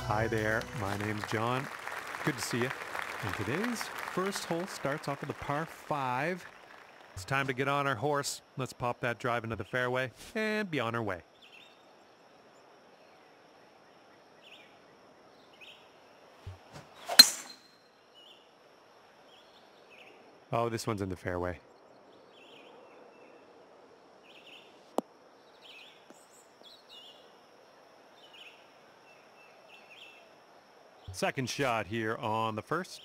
Hi there, my name's John. Good to see you. And today's first hole starts off with a par 5. It's time to get on our horse. Let's pop that drive into the fairway and be on our way. Oh, this one's in the fairway. Second shot here on the first.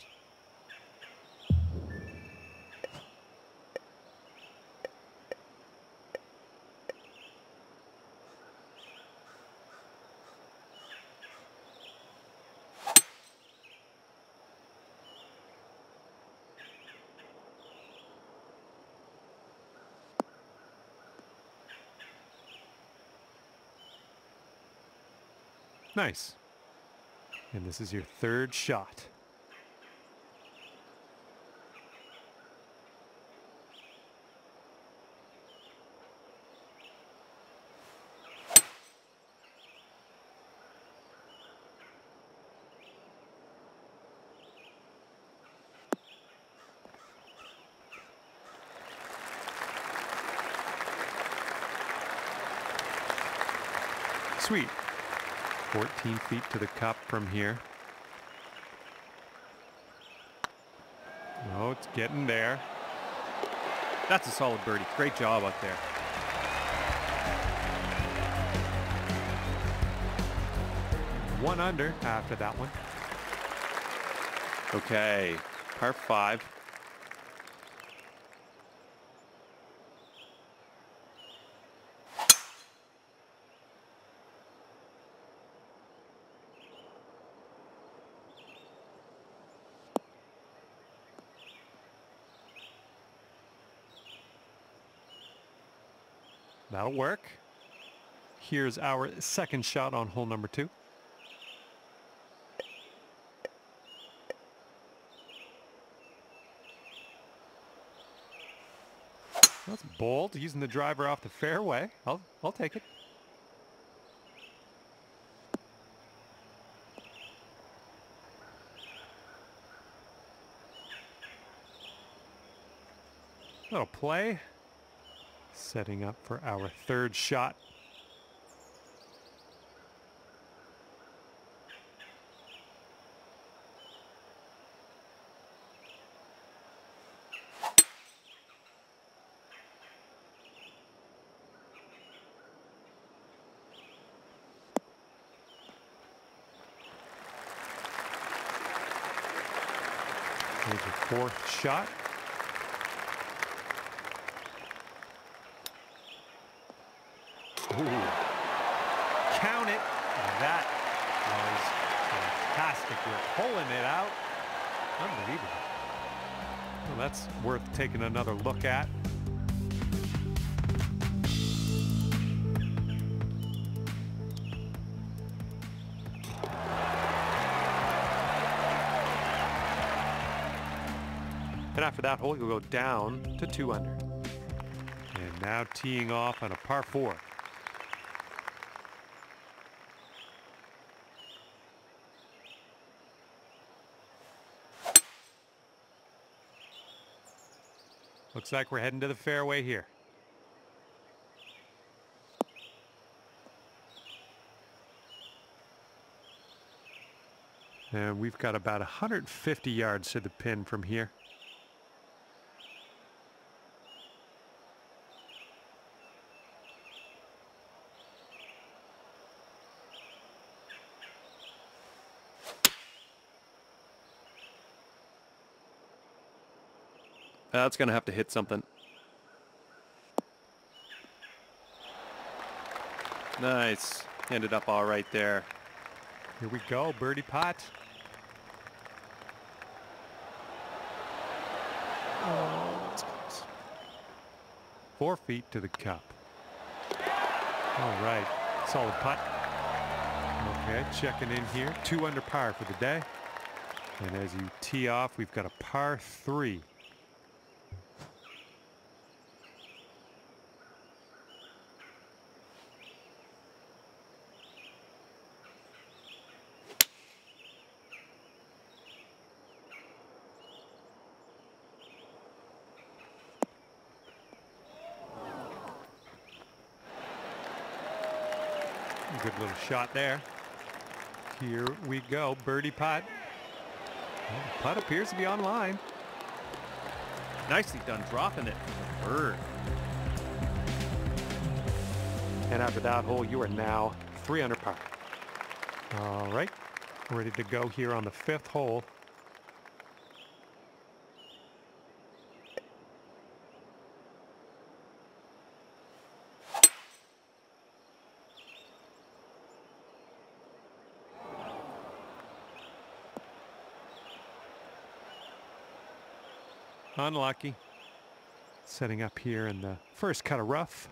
Nice. And this is your third shot. Sweet. 14 feet to the cup from here. Oh, it's getting there. That's a solid birdie. Great job out there. One under after that one. Okay, par 5. That'll work. Here's our second shot on hole number 2. That's bold, using the driver off the fairway. I'll take it. That'll play. Setting up for our third shot. Here's your fourth shot. Ooh. Count it. That was fantastic. We're pulling it out. Unbelievable. Well, that's worth taking another look at. And after that hole, you'll go down to 2 under. And now teeing off on a par 4. Looks like we're heading to the fairway here. And we've got about 150 yards to the pin from here. That's going to have to hit something. Nice. Ended up all right there. Here we go, birdie putt. Oh, that's close. 4 feet to the cup. All right, solid putt. Okay, checking in here. 2 under par for the day. And as you tee off, we've got a par 3. Good little shot there. Here we go. Birdie putt. Well, the putt appears to be on line. Nicely done dropping it from the bird. And after that hole, you are now 3 under par. All right. Ready to go here on the 5th hole. Unlucky. Setting up here in the first cut of rough.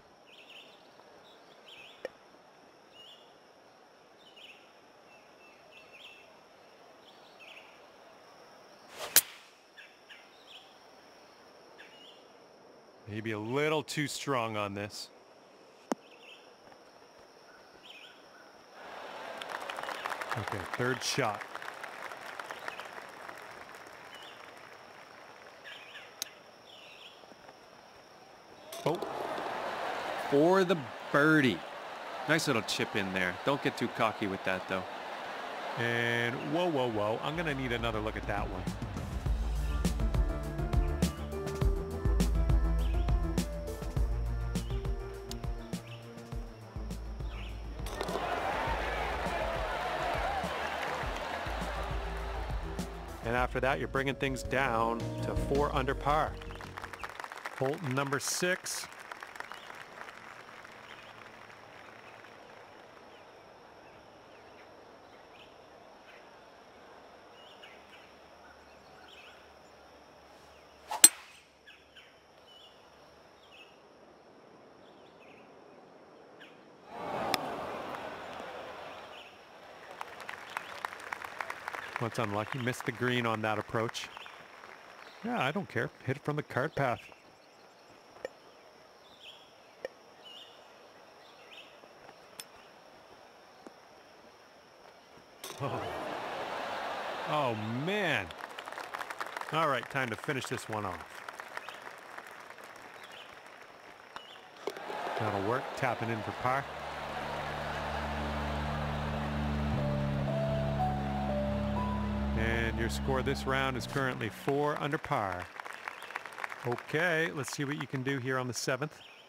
Maybe a little too strong on this. Okay, 3rd shot. Oh. For the birdie. Nice little chip in there. Don't get too cocky with that, though. And whoa, whoa, whoa. I'm going to need another look at that one. And after that, you're bringing things down to 4 under par. Hole number 6. What's unlucky? Missed the green on that approach. Yeah, I don't care. Hit it from the cart path. Oh, man. All right, time to finish this one off. That'll work. Tapping in for par. And your score this round is currently 4 under par. Okay, let's see what you can do here on the 7th.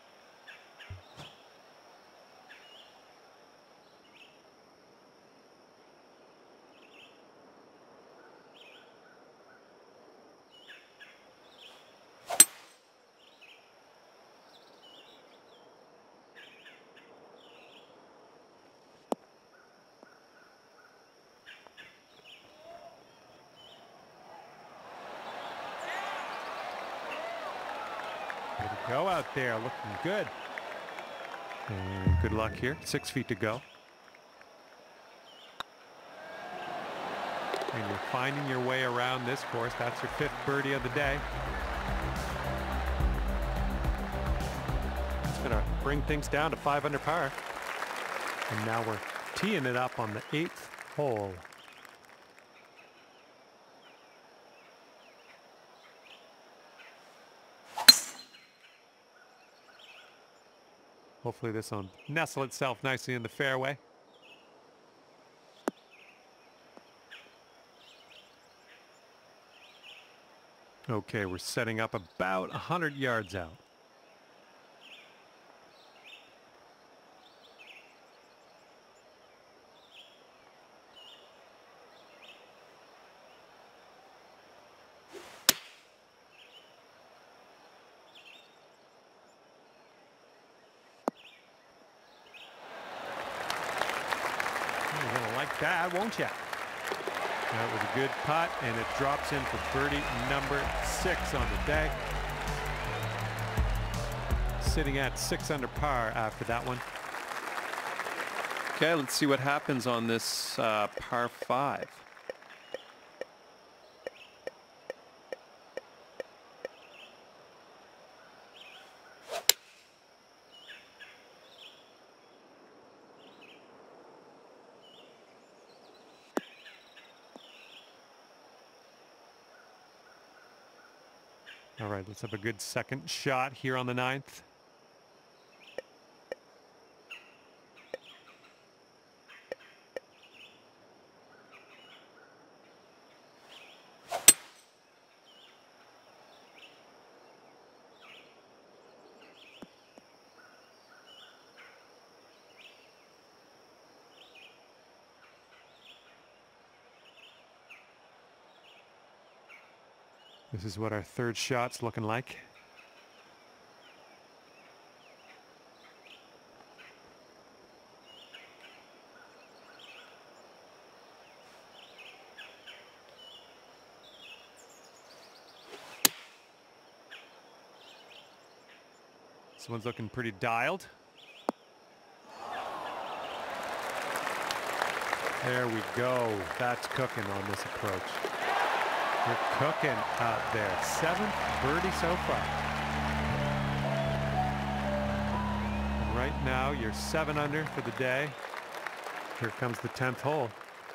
Way to go out there, looking good. And good luck here, 6 feet to go. And you're finding your way around this course. That's your 5th birdie of the day. It's gonna bring things down to 5 under par. And now we're teeing it up on the 8th hole. Hopefully this will nestle itself nicely in the fairway. Okay, we're setting up about 100 yards out. You're gonna like that, won't you? That was a good putt, and it drops in for birdie number 6 on the day. Sitting at 6 under par after that one. Okay, let's see what happens on this par 5. All right, let's have a good second shot here on the 9th. This is what our third shot's looking like. This one's looking pretty dialed. There we go. That's cooking on this approach. You're cooking out there. 7th birdie so far. And right now, you're 7 under for the day. Here comes the 10th hole.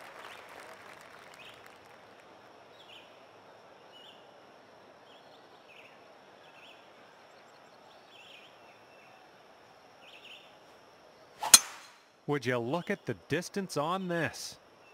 Would you look at the distance on this?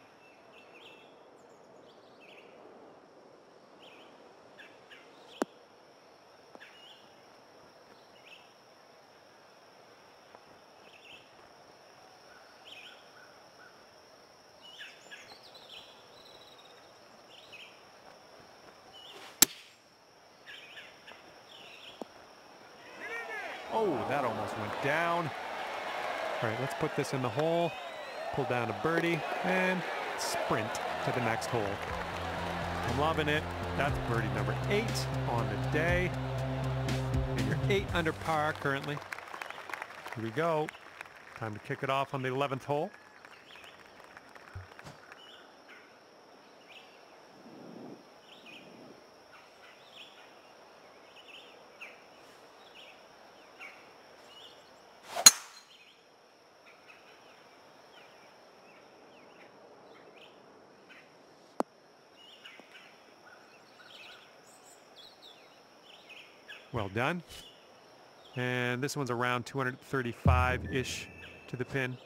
Oh, that almost went down. All right, let's put this in the hole, pull down a birdie, and sprint to the next hole. I'm loving it. That's birdie number 8 on the day. And you're 8 under par currently. Here we go. Time to kick it off on the 11th hole. Well done. And this one's around 235-ish to the pin.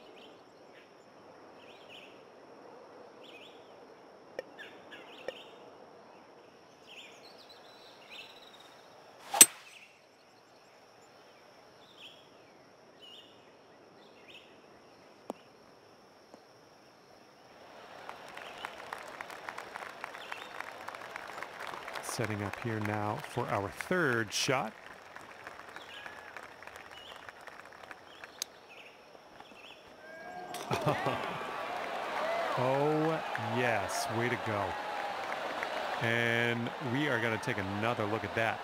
Setting up here now for our third shot. Oh, yes. Way to go. And we are going to take another look at that.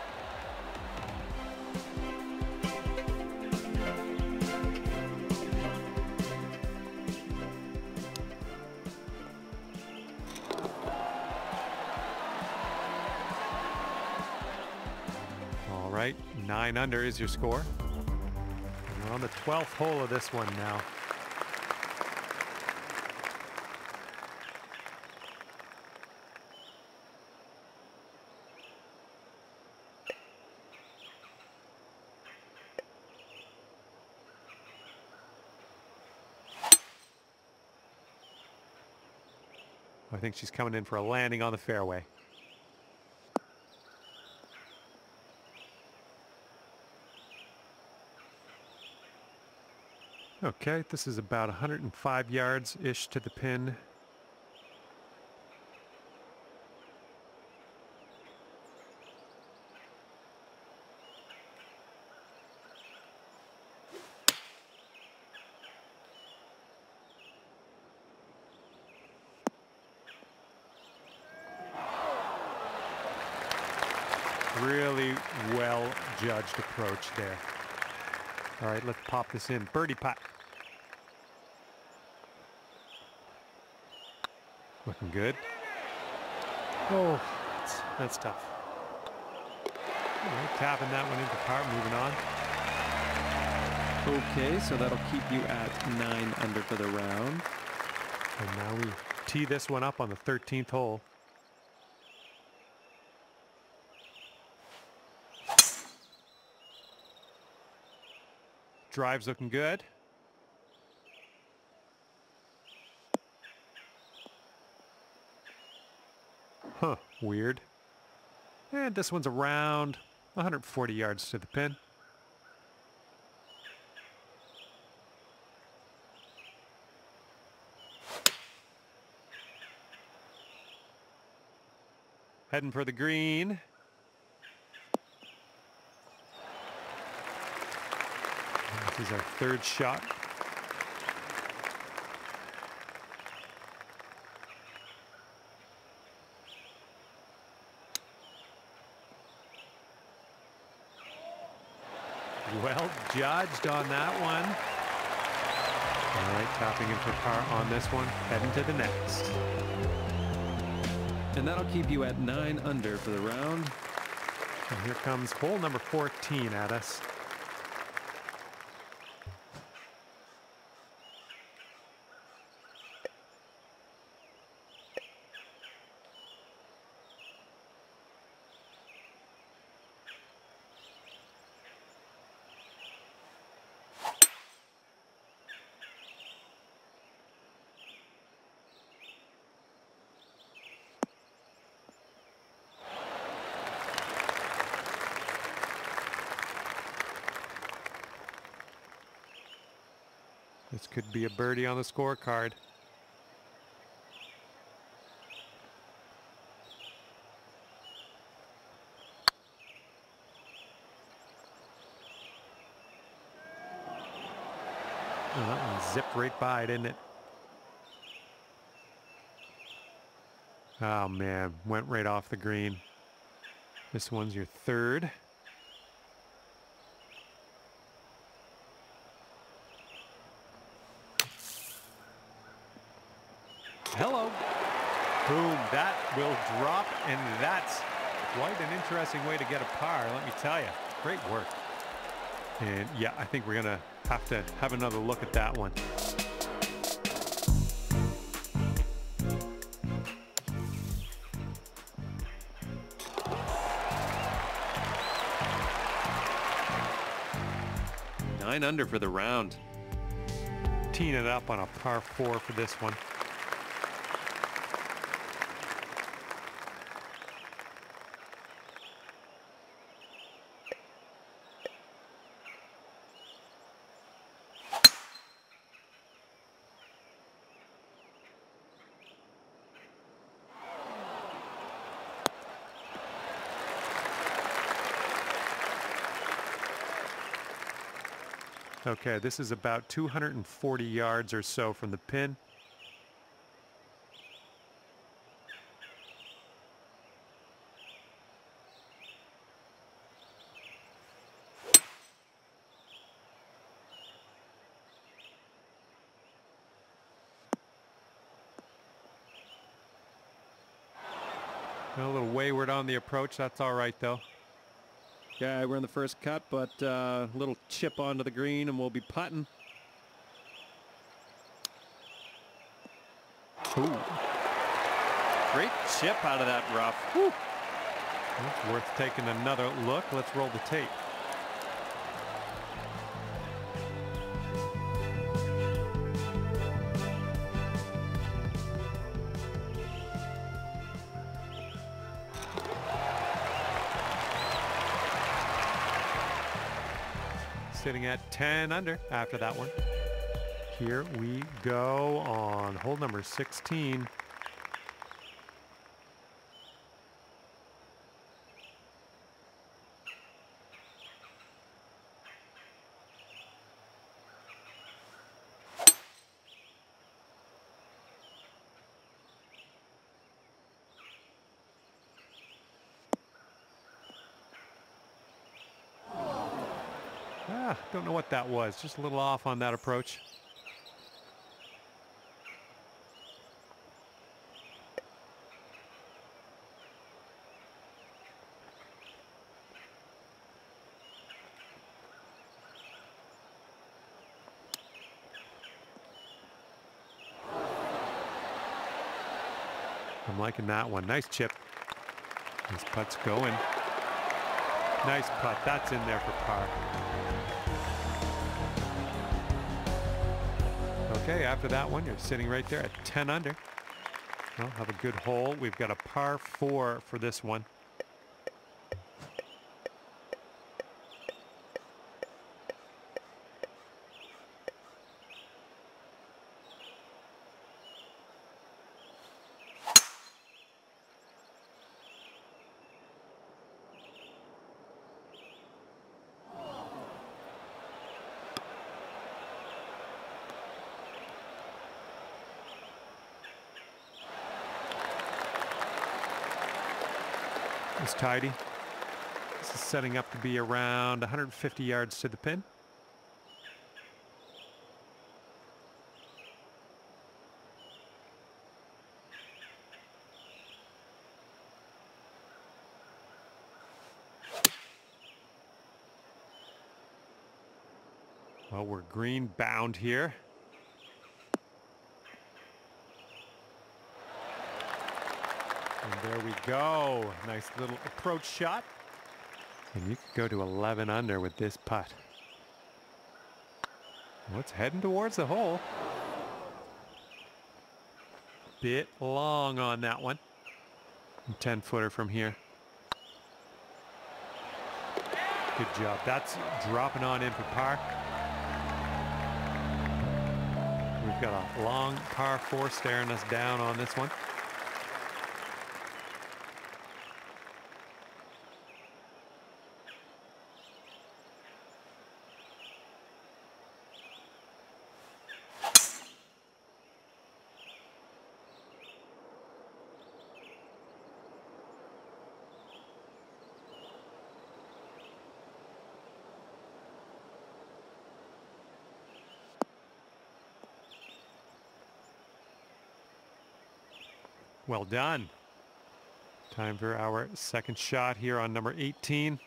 All right, 9 under is your score. And we're on the 12th hole of this one now. I think she's coming in for a landing on the fairway. Okay, this is about 105 yards-ish to the pin. Really well-judged approach there. All right, let's pop this in. Birdie putt. Looking good. Oh, that's tough. All right, tapping that one into par, moving on. Okay, so that'll keep you at 9 under for the round. And now we tee this one up on the 13th hole. Drive's looking good. Huh, weird. And this one's around 140 yards to the pin. Heading for the green. This is our third shot. Well judged on that one. All right, tapping in for par on this one. Heading to the next. And that'll keep you at 9 under for the round. And here comes hole number 14 at us. This could be a birdie on the scorecard. Oh, that one zipped right by, didn't it? Oh man, went right off the green. This one's your third. Hello. Boom, that will drop, and that's quite an interesting way to get a par, let me tell you. Great work. And yeah, I think we're gonna have to have another look at that one. Nine under for the round. Teeing it up on a par 4 for this one. Okay, this is about 240 yards or so from the pin. A little wayward on the approach, that's all right though. Yeah, we're in the first cut, but a little chip onto the green and we'll be putting. Ooh. Great chip out of that rough. Woo. It's worth taking another look. Let's roll the tape. Sitting at 10 under after that one. Here we go on hole number 16. Don't know what that was. Just a little off on that approach. I'm liking that one. Nice chip. This putt's going. Nice putt. That's in there for par. Okay, after that one, you're sitting right there at 10 under. Well, have a good hole. We've got a par 4 for this one. It's tidy. This is setting up to be around 150 yards to the pin. Well, we're green bound here. And there we go. Nice little approach shot. And you could go to 11 under with this putt. Well, it's heading towards the hole. Bit long on that one. 10-footer from here. Good job. That's dropping on in for par. We've got a long par 4 staring us down on this one. Well done. Time for our second shot here on number 18.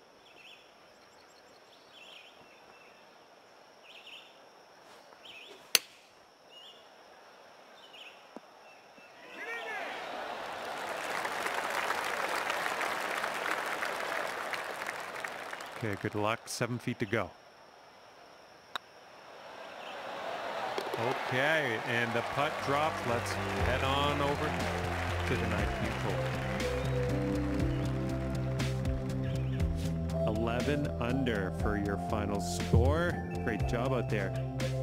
Okay, good luck. 7 feet to go. Okay, and the putt drops. Let's head on over to the 19th hole. 11 under for your final score. Great job out there.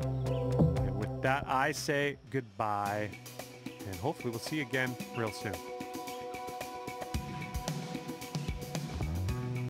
And with that, I say goodbye, and hopefully we'll see you again real soon.